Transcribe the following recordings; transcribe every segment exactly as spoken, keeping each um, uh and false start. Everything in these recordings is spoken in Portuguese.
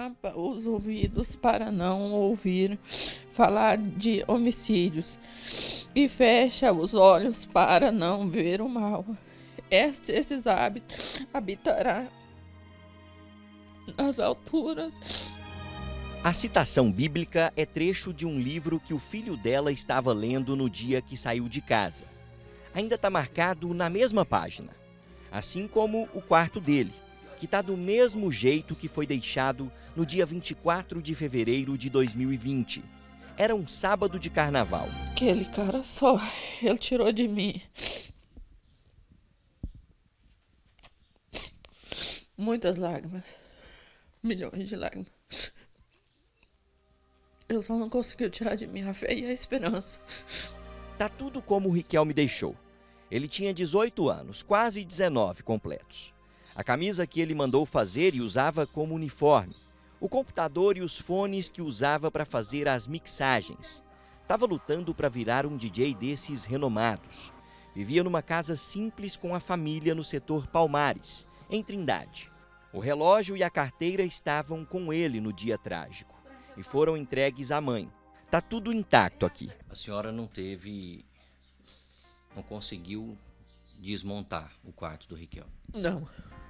tapa os ouvidos para não ouvir falar de homicídios e fecha os olhos para não ver o mal. Este, esses hábitos habitará nas alturas. A citação bíblica é trecho de um livro que o filho dela estava lendo no dia que saiu de casa. Ainda está marcado na mesma página, assim como o quarto dele, que está do mesmo jeito que foi deixado no dia vinte e quatro de fevereiro de dois mil e vinte. Era um sábado de carnaval. Aquele cara só, ele tirou de mim muitas lágrimas, milhões de lágrimas. Ele só não conseguiu tirar de mim a fé e a esperança. Tá tudo como o Riquelme deixou. Ele tinha dezoito anos, quase dezenove completos. A camisa que ele mandou fazer e usava como uniforme. O computador e os fones que usava para fazer as mixagens. Tava lutando para virar um D J desses renomados. Vivia numa casa simples com a família no setor Palmares, em Trindade. O relógio e a carteira estavam com ele no dia trágico e foram entregues à mãe. Tá tudo intacto aqui. A senhora não teve, não conseguiu desmontar o quarto do Riquelme? Não.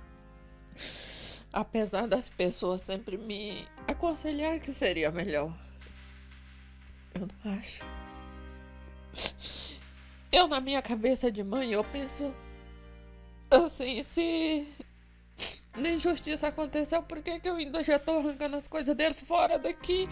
Apesar das pessoas sempre me aconselhar que seria melhor, eu não acho. Eu, na minha cabeça de mãe, eu penso assim, se nem justiça aconteceu, por que que eu ainda já tô arrancando as coisas dele fora daqui?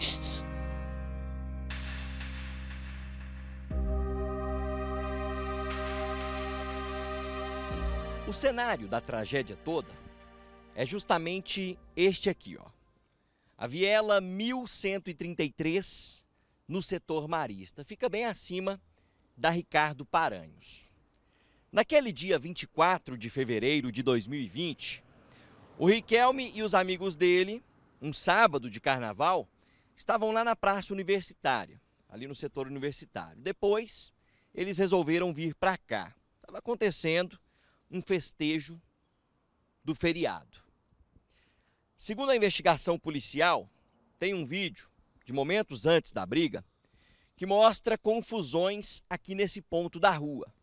O cenário da tragédia toda é justamente este aqui, ó. A Viela mil cento e trinta e três, no setor Marista. Fica bem acima da Ricardo Paranhos. Naquele dia vinte e quatro de fevereiro de dois mil e vinte, o Riquelme e os amigos dele, um sábado de carnaval, estavam lá na praça universitária, ali no setor universitário. Depois, eles resolveram vir para cá. Estava acontecendo um festejo do feriado. Segundo a investigação policial, tem um vídeo de momentos antes da briga que mostra confusões aqui nesse ponto da rua.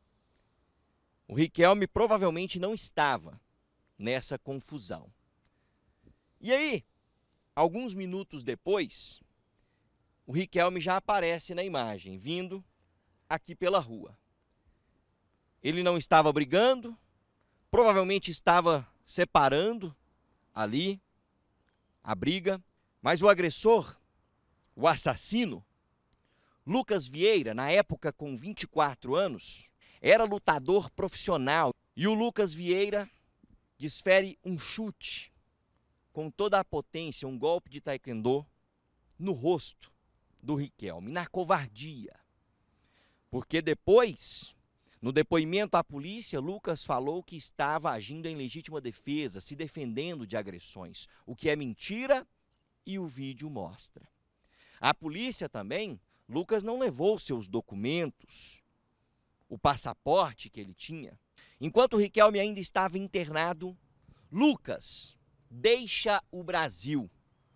O Riquelme provavelmente não estava nessa confusão. E aí, alguns minutos depois, o Riquelme já aparece na imagem, vindo aqui pela rua. Ele não estava brigando, provavelmente estava separando ali a briga, mas o agressor, o assassino, Lucas Vieira, na época com vinte e quatro anos, era lutador profissional. E o Lucas Vieira desfere um chute com toda a potência, um golpe de taekwondo no rosto do Riquelme, na covardia. Porque depois, no depoimento à polícia, Lucas falou que estava agindo em legítima defesa, se defendendo de agressões, o que é mentira e o vídeo mostra. A polícia também, Lucas não levou seus documentos, o passaporte que ele tinha. Enquanto o Riquelme ainda estava internado, Lucas deixa o Brasil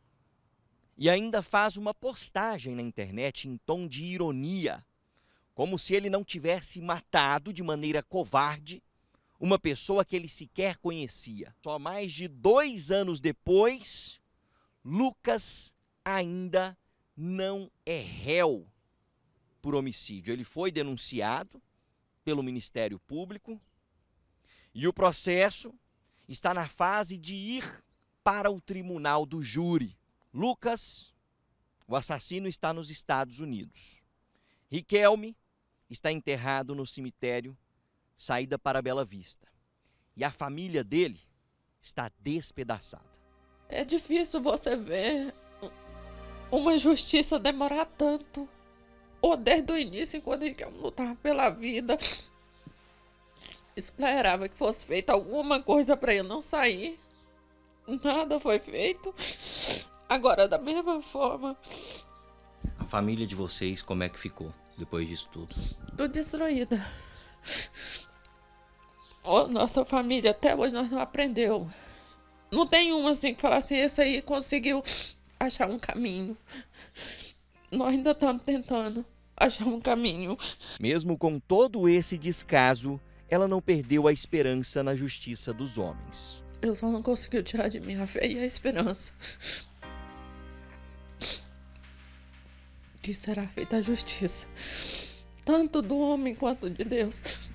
e ainda faz uma postagem na internet em tom de ironia, como se ele não tivesse matado de maneira covarde uma pessoa que ele sequer conhecia. Só mais de dois anos depois, Lucas ainda não é réu por homicídio. Ele foi denunciado pelo Ministério Público e o processo está na fase de ir para o tribunal do júri. Lucas, o assassino, está nos Estados Unidos. Riquelme está enterrado no cemitério, saída para Bela Vista. E a família dele está despedaçada. É difícil você ver uma justiça demorar tanto. Ou desde o início, enquanto o Riquelme lutava pela vida, esperava que fosse feita alguma coisa para ele não sair. Nada foi feito. Agora, da mesma forma... A família de vocês, como é que ficou depois disso tudo? Tô destruída. Oh, nossa família, até hoje nós não aprendeu. Não tem uma assim que fala assim, esse aí conseguiu achar um caminho. Nós ainda estamos tentando achar um caminho. Mesmo com todo esse descaso, ela não perdeu a esperança na justiça dos homens. Eu só não consegui tirar de mim a fé e a esperança que será feita a justiça, tanto do homem quanto de Deus.